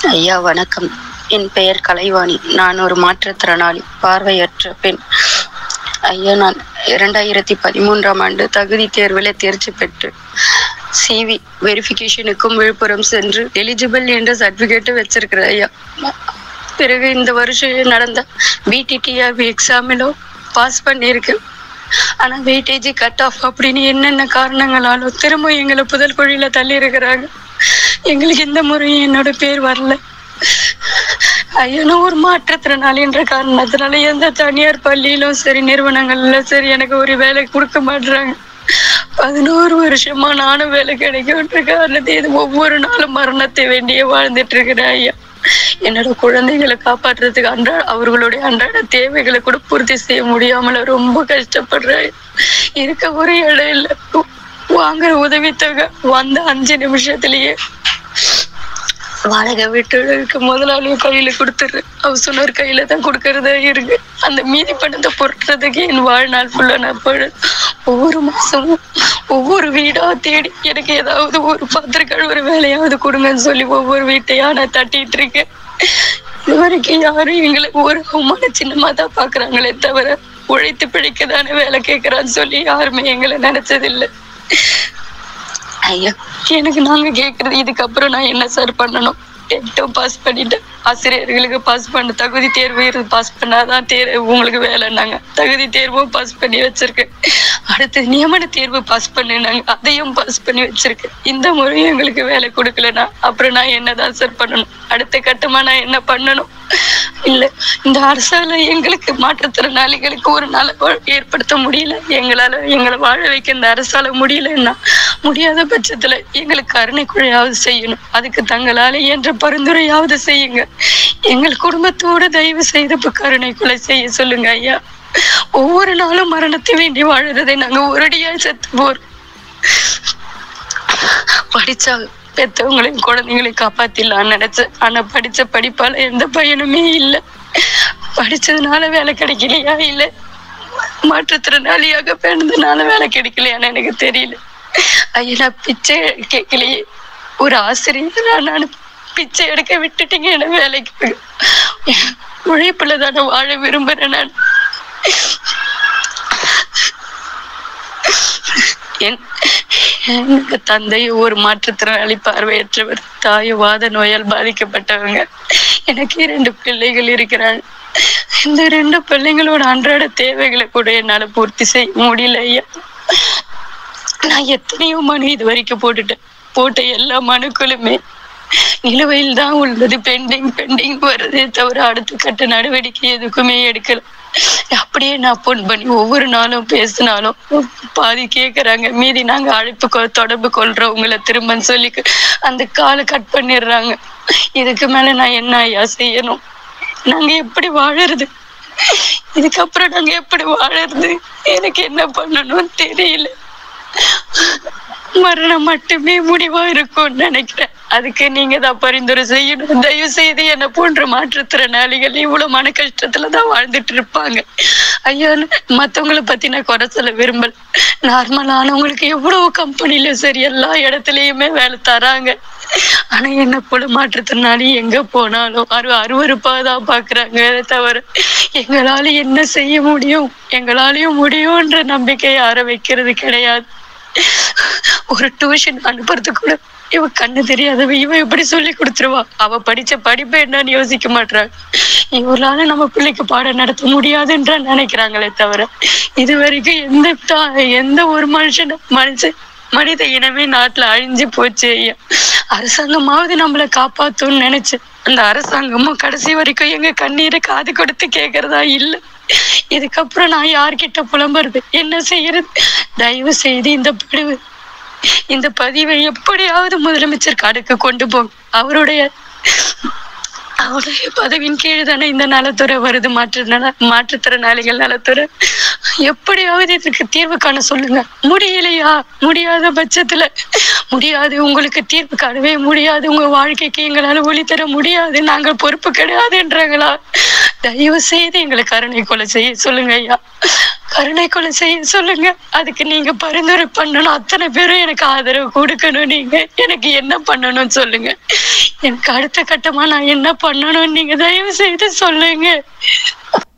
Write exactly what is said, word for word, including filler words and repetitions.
ஐயா வணக்கம். என் பெயர் கலைவாணி. நான் ஒரு மாற்றுத்திறனாளி, பார்வையற்ற பெண். ஐயா, நான் இரண்டாயிரத்தி பதிமூன்றாம் ஆண்டு தகுதி தேர்வில் தேர்ச்சி பெற்று சிவி வெரிஃபிகேஷனுக்கும் விழுப்புரம் சென்று எலிஜிபிள் என்ற சர்டிஃபிகேட்டு வச்சிருக்கிறேன் ஐயா. பிறகு இந்த வருஷம் நடந்த பிடிடிஆர்பி எக்ஸாமிலும் பாஸ் பண்ணியிருக்கேன். ஆனால் வெயிட்டேஜ் கட் ஆஃப் அப்படின்னு என்னென்ன காரணங்களாலும் திரும்ப எங்களை புதல் குழியில் தள்ளி இருக்கிறாங்க. எங்களுக்கு இந்த முறையும் என்னோட பேர் வரல. ஐயனோ ஒரு மாற்றுத்திறனாளி என்ற காரணத்தினால எந்த தனியார் பள்ளியிலும் சரி நிறுவனங்கள்ல சரி எனக்கு ஒரு வேலை கொடுக்க மாட்டுறாங்க. பதினோரு வருஷமா நானும் வேலை கிடைக்கின்ற காரணத்தை இது ஒவ்வொரு நாளும் மரணத்தை வேண்டிய வாழ்ந்துட்டு இருக்கிறேன் ஐயா. என்னோட குழந்தைகளை காப்பாற்றுறதுக்கு அன்றாட அவர்களுடைய அன்றாட தேவைகளை கூட பூர்த்தி செய்ய முடியாமல ரொம்ப கஷ்டப்படுறேன். இருக்க ஒரு இடம் இல்லை. வாங்குற உதவித்தொகை வந்த அஞ்சு நிமிஷத்துலயே வாடகை வீட்டு முதலாளியும் கையில கொடுத்துரு, ஹவுஸ் கையில தான் கொடுக்கறதா இருக்கு. அந்த மீதி பணத்தை பொருட்டுறதுக்கு என் வாழ்நாள் ஃபுல்லா நான் போயிடு. ஒவ்வொரு மாசமும் ஒவ்வொரு வீடா தேடி எனக்கு ஏதாவது ஒரு பாத்திரங்கள் ஒரு வேலையாவது கொடுங்கன்னு சொல்லி ஒவ்வொரு வீட்டையா நான் தட்டிட்டு இருக்கேன். இது வரைக்கும் யாரும் எங்களுக்கு ஒரு அவமான சின்னமா தான் பாக்குறாங்களே தவிர உழைத்து பிழைக்கதானே வேலை கேட்கறான்னு சொல்லி யாருமே எங்களை நினைச்சதில்லை ஐயா. எனக்கு நாங்க கேட்கறது இதுக்கப்புறம் நான் என்ன சார் பண்ணணும்? டெட்டும் பாஸ் பண்ணிட்டேன். ஆசிரியர்களுக்கு பாஸ் பண்ண தகுதி தேர்வு பாஸ் பண்ணாதான் தேர்வு உங்களுக்கு வேலைன்னாங்க. தகுதி தேர்வும் பாஸ் பண்ணி வச்சிருக்கேன். அடுத்து நியமன தேர்வு பாஸ் பண்ணினாங்க, அதையும் பாஸ் பண்ணி வச்சிருக்கேன். இந்த முறையும் எங்களுக்கு வேலை கொடுக்கலன்னா அப்புறம் நான் என்னதான் சார் பண்ணணும்? அடுத்த கட்டமா நான் என்ன பண்ணணும்? இல்ல இந்த அரசால எங்களுக்கு மாற்றுத்திறனாளிகளுக்கு ஒரு நல்ல வாழ்க்கை ஏற்படுத்த முடியல. எங்களால எங்களை வாழ வைக்க இந்த அரசால முடியலன்னா முடியாத பட்சத்துல எங்களுக்கு கருணை கொலையாவது செய்யணும். அதுக்கு தங்களால என்ற பரிந்துரையாவது செய்யுங்க. எங்கள் குடும்பத்தோட தயவு செய்து இப்ப கருணை கொலை செய்ய சொல்லுங்க ஐயா. ஒவ்வொரு நாளும் மரணத்தை வேண்டி வாழறதை நாங்க ஒரடியா செத்து போறோம். படிச்சா பெத்தவங்களையும் குழந்தைங்களையும் காப்பாத்திடலான்னு நினைச்சேன். ஆனா படிச்ச படிப்பால எந்த பயனுமே இல்லை. படிச்சதுனால வேலை கிடைக்கலையா இல்ல மாற்றுத்திறனாளியாக பிறந்ததுனால வேலை கிடைக்கலையான்னு எனக்கு தெரியல ஐயா. நான் பிச்சை கேட்கலையே, ஒரு ஆசிரியரா நான் பிச்சை எடுக்க விட்டுட்டீங்க என்ன வேலைக்கு. உழைப்புல தானே வாழ விரும்புறேன் நான். எனக்கு தந்தையும் ஒரு மாற்றுத்திறனாளி, பார்வையற்றவர், தாயும் வாத நோயால் பாதிக்கப்பட்டவங்க. எனக்கு இரண்டு பிள்ளைகள் இருக்கிறாங்க. இந்த ரெண்டு பிள்ளைங்களோட அன்றாட தேவைகளை கூட என்னால பூர்த்தி செய்ய முடியல ஐயா. நான் எத்தனையோ மனு இது வரைக்கும் போட்டுட்டேன். போட்ட எல்லா மனுக்களுமே நிலுவையில் தான் உள்ளது. பெண்டிங் பெண்டிங் வருதே தவிர அடுத்த கட்ட நடவடிக்கை எதுக்குமே எடுக்கல. அப்படியே நான் போன் பண்ணி ஒவ்வொரு நாளும் பேசினாலும் பாதி கேட்கறாங்க, மீதி நாங்க அழைப்பு தொடர்பு கொள்றோம் உங்களை திரும்பன்னு சொல்லி அந்த காலை கட் பண்ணிடுறாங்க. இதுக்கு மேல நான் என்ன ஐயா செய்யணும்? நாங்க எப்படி வாழறது? இதுக்கப்புறம் நாங்க எப்படி வாழறது? எனக்கு என்ன பண்ணணும்னு தெரியல. மரணம் மட்டுமே முடிவா இருக்கும்னு நினைக்கிறேன். அதுக்கு நீங்க தான் பரிந்துரை செய்யணும். தயவு செய்து என்ன போன்ற மாற்றுத்திறனாளிகள் இவ்வளவு மன கஷ்டத்துலதான் வாழ்ந்துட்டு இருப்பாங்க ஐயா. மத்தவங்களை பத்தி நான் குறை சொல்ல விரும்பல. நார்மலானவங்களுக்கு எவ்வளவு கம்பெனில சரி எல்லா இடத்துலயுமே வேலை தராங்க. ஆனா என்ன போல மாற்றுத்திறனாளி எங்க போனாலும் அரு அருவருப்பாதான் பாக்குறாங்க தவிர எங்களால என்ன செய்ய முடியும், எங்களாலையும் முடியும்ன்ற நம்பிக்கை யார வைக்கிறது கிடையாது. ஒரு டியூஷன் அனுப்புறது கூட இவ கண்ணு தெரியாதவ, இவ எப்படி சொல்லி கொடுத்துருவா? அவ படிச்ச படிப்பு என்னன்னு யோசிக்க மாட்டாங்க. இவளால நம்ம பிள்ளைக்கு பாடம் நடத்த முடியாதுன்ற நினைக்கிறாங்களே தவிர இது வரைக்கும் எந்த எந்த ஒரு மனுஷன் மனுஷன் மனித இனமே நாட்டுல அழிஞ்சு போச்சு ஐயா. அரசாங்கமாவது நம்மளை காப்பாத்தும்னு நினைச்சு அந்த அரசாங்கமும் கடைசி வரைக்கும் எங்க கண்ணீரை காது கொடுத்து கேக்குறதா இல்லை. இதுக்கப்புறம் நான் யார்கிட்ட புலம்புறது, என்ன செய்யறது? தயவு செய்து இந்த பதிவு இந்த பதிவை எப்படியாவது முதலமைச்சர் காடுக்கு கொண்டு போங்க. அவருடைய அவருடைய பதவியின் கீழ் தானே இந்த நலத்துறை வருது, மாற்று நல மாற்றுத்திறனாளிகள் நலத்துறை. எப்படியாவது இதற்கு தீர்வு காண சொல்லுங்க. முடியலையா? முடியாத பட்சத்துல முடியாது, உங்களுக்கு தீர்வு காணவே முடியாது, உங்க வாழ்க்கைக்கு எங்களால ஒளி தர முடியாது, நாங்கள் பொறுப்பு கிடையாதுன்றாங்களா? தயவு செய்து எங்களை கருணை கொலை செய்ய சொல்லுங்க ஐயா. கருணை கொலை செய்ய சொல்லுங்க. அதுக்கு நீங்க பரிந்துரை பண்ணணும். அத்தனை பேரும் எனக்கு ஆதரவு கொடுக்கணும். நீங்க எனக்கு என்ன பண்ணணும்னு சொல்லுங்க. எனக்கு அடுத்த கட்டமா நான் என்ன பண்ணணும்னு நீங்க தயவு செய்து சொல்லுங்க.